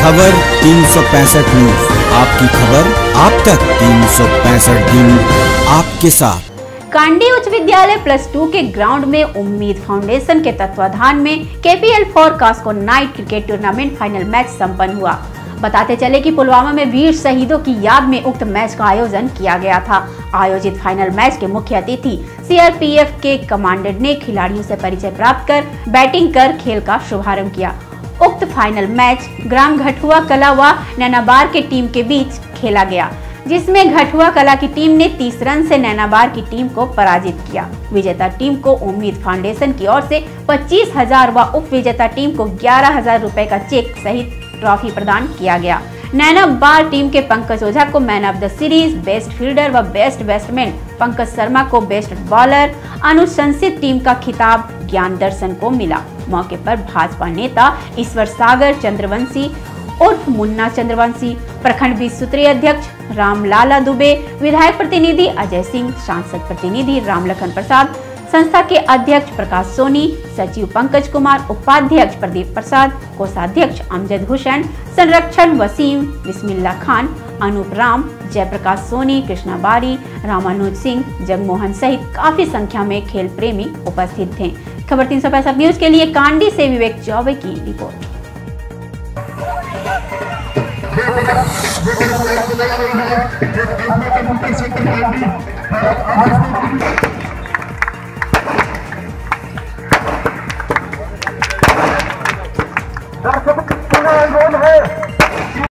खबर 365 न्यूज, आपकी खबर आप तक 365 दिन आपके साथ। कांडी उच्च विद्यालय +2 के ग्राउंड में उम्मीद फाउंडेशन के तत्वाधान में KPL 4 कास्को night cricket tournament final match संपन्न हुआ। बताते चले कि पुलवामा में वीर शहीदों की याद में उक्त मैच का आयोजन किया गया था। आयोजित फाइनल मैच के मुख्य अतिथि CRPF के कमांडेंट ने खिलाड़ियों से परिचय प्राप्त कर बैटिंग कर खेल का शुभारंभ किया। उक्त फाइनल मैच ग्राम घटुआ कला व नैनाबार के टीम के बीच खेला गया, जिसमें घटुआ कला की टीम ने 30 रन से नैनाबार की टीम को पराजित किया। विजेता टीम को उम्मीद फाउंडेशन की ओर से 25,000 व उप विजेता टीम को 11,000 रुपए का चेक सहित ट्रॉफी प्रदान किया गया। नैनाबार टीम के पंकज ओझा को man of the series, best fielder व बेस्ट बैट्समैन, पंकज शर्मा को बेस्ट बॉलर, अनुशंसित टीम का खिताब ज्ञान दर्शन को मिला। मौके पर भाजपा नेता ईश्वर सागर चंद्रवंशी उर्फ मुन्ना चंद्रवंशी, प्रखंड 20 सूत्रीय अध्यक्ष रामलाला दुबे, विधायक प्रतिनिधि अजय सिंह, सांसद प्रतिनिधि रामलखन प्रसाद, संस्था के अध्यक्ष प्रकाश सोनी, सचिव पंकज कुमार, उपाध्यक्ष प्रदीप प्रसाद, कोषाध्यक्ष अमजद हुसैन, संरक्षण वसीम, बिस्मिल्ला खान, अनूप राम, जयप्रकाश सोनी, कृष्णा बारी, रामानुज सिंह, जगमोहन सहित काफी संख्या में खेल प्रेमी उपस्थित थे। खबर 365 न्यूज के लिए कांडी से विवेक चौबे की रिपोर्ट।